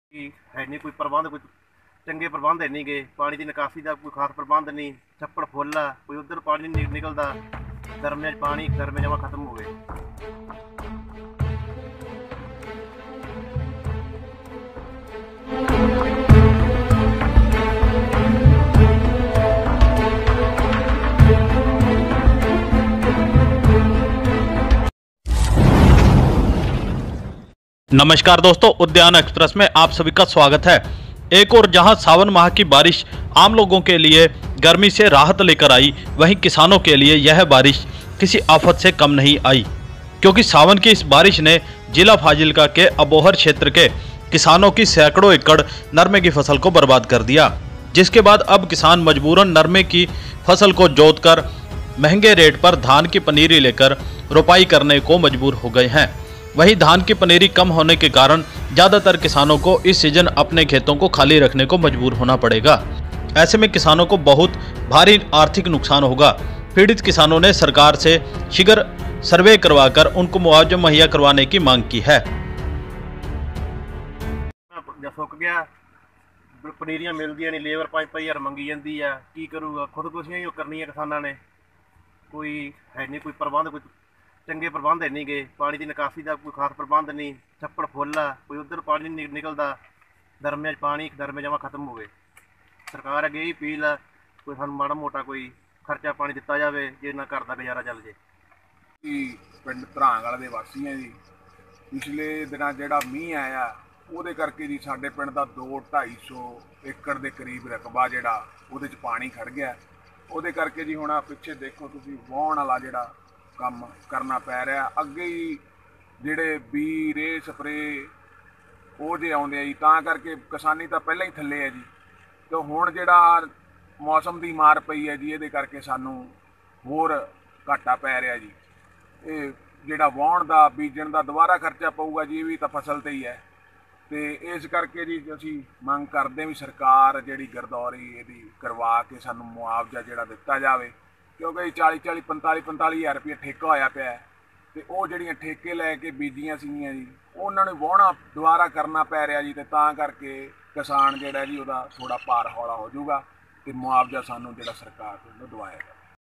कि है नहीं कोई प्रबंध, कोई चंगे प्रबंध है नहीं गे। पानी की निकासी का कोई खास प्रबंध नहीं। छप्पड़ फुल आ, कोई उधर पानी नहीं निकलता। दरमे पानी दरमे जमा खत्म हो गए। नमस्कार दोस्तों, उद्यान एक्सप्रेस में आप सभी का स्वागत है। एक और जहां सावन माह की बारिश आम लोगों के लिए गर्मी से राहत लेकर आई, वहीं किसानों के लिए यह बारिश किसी आफत से कम नहीं आई, क्योंकि सावन की इस बारिश ने जिला फाजिल्का के अबोहर क्षेत्र के किसानों की सैकड़ों एकड़ नरमे की फसल को बर्बाद कर दिया। जिसके बाद अब किसान मजबूरन नरमे की फसल को जोतकर महंगे रेट पर धान की पनीरी लेकर रोपाई करने को मजबूर हो गए हैं। वहीं धान की पनीरी कम होने के कारण ज़्यादातर किसानों को इस सीजन अपने खेतों को खाली रखने को मजबूर होना पड़ेगा। ऐसे में किसानों को बहुत भारी आर्थिक नुकसान होगा। पीड़ित किसानों ने सरकार से शीघ्र सर्वे करवाकर उनको मुआवजा मुहैया करवाने की मांग की है। जब सुक गया, पनीरियां मिलदियां नहीं, लेबर 5-5 हज़ार मंगी जाती है। की करूगा, खुदकुशियां ही करनी है किसानों ने। कोई है नहीं कोई प्रबंध, कोई चंगे प्रबंध है नहीं गे। पानी की निकासी का कोई खास प्रबंध नहीं। छप्पड़ फुल आ, कोई उधर पानी नहीं निकलता। दरमे पानी दरमे जमा खत्म हो गए। सरकार अगे ही अपील है, कोई सानू माड़ा मोटा कोई खर्चा पानी दिता जाए, जे ना घर का गुजारा चल जाए। पिंड ਧਰਾਂਗਲ ਦੇ ਵਾਸੀ ਹਾਂ ਜੀ। ਪਿਛਲੇ ਦਿਨਾਂ ਜਿਹੜਾ ਮੀਂਹ ਆਇਆ ਉਹਦੇ ਕਰਕੇ ਜੀ ਸਾਡੇ ਪਿੰਡ ਦਾ 2-250 ਏਕੜ ਦੇ ਕਰੀਬ ਰਕਬਾ ਜਿਹੜਾ ਉਹਦੇ 'ਚ ਪਾਣੀ ਖੜ ਗਿਆ। ਉਹਦੇ ਕਰਕੇ ਜੀ ਹੁਣ ਪਿੱਛੇ ਦੇਖੋ ਤੁਸੀਂ, ਵਾਹੁਣ ਵਾਲਾ ਜਿਹੜਾ ਕੰਮ ਕਰਨਾ ਪੈ ਰਿਹਾ। ਅੱਗੇ ਹੀ ਜਿਹੜੇ ਬੀ ਰੇ ਸਪਰੇ ਉਹ ਜੇ ਆਉਂਦੇ ਆ ਜੀ, ਤਾਂ ਕਰਕੇ ਕਿਸਾਨੀ ਤਾਂ ਪਹਿਲਾਂ ਹੀ ਥੱਲੇ ਹੈ ਜੀ। ਅਤੇ ਹੁਣ ਜਿਹੜਾ ਮੌਸਮ ਦੀ ਮਾਰ ਪਈ ਹੈ ਜੀ, ਇਹਦੇ ਕਰਕੇ ਸਾਨੂੰ ਹੋਰ ਘਾਟਾ ਪੈ ਰਿਹਾ ਜੀ। ਇਹ ਜਿਹੜਾ ਵਾਹੁਣ ਦਾ ਬੀਜਣ ਦਾ ਦੁਬਾਰਾ ਖਰਚਾ ਪਊਗਾ ਜੀ, ਇਹ ਵੀ ਤਾਂ ਫਸਲ 'ਤੇ ਹੀ ਹੈ। ਅਤੇ ਇਸ ਕਰਕੇ ਜੀ ਅਸੀਂ ਮੰਗ ਕਰਦੇ ਵੀ ਸਰਕਾਰ ਜਿਹੜੀ ਗਰਦੌਰੀ ਇਹਦੀ ਕਰਵਾ ਕੇ ਸਾਨੂੰ ਮੁਆਵਜ਼ਾ ਜਿਹੜਾ ਦਿੱਤਾ ਜਾਵੇ, ਕਿਉਂਕਿ 40-40 45-45 ਹਜ਼ਾਰ ਰੁਪਏ ਠੇਕਾ ਹੋਇਆ ਪਿਆ। ਅਤੇ ਉਹ ਜਿਹੜੀਆਂ ਠੇਕੇ ਲੈ ਕੇ ਬੀਜੀਆਂ ਸੀਗੀਆਂ ਜੀ, ਉਹਨਾਂ ਨੂੰ ਵਾਹੁਣਾ ਦੁਬਾਰਾ ਕਰਨਾ ਪੈ ਰਿਹਾ ਜੀ। ਅਤੇ ਤਾਂ ਕਰਕੇ ਕਿਸਾਨ ਜਿਹੜਾ ਜੀ ਉਹਦਾ ਥੋੜ੍ਹਾ ਭਾਰ ਹੌਲਾ ਹੋ ਜਾਊਗਾ ਅਤੇ ਮੁਆਵਜ਼ਾ ਸਾਨੂੰ ਜਿਹੜਾ ਸਰਕਾਰ ਵੱਲੋਂ ਦਵਾਇਆ ਜਾਵੇ।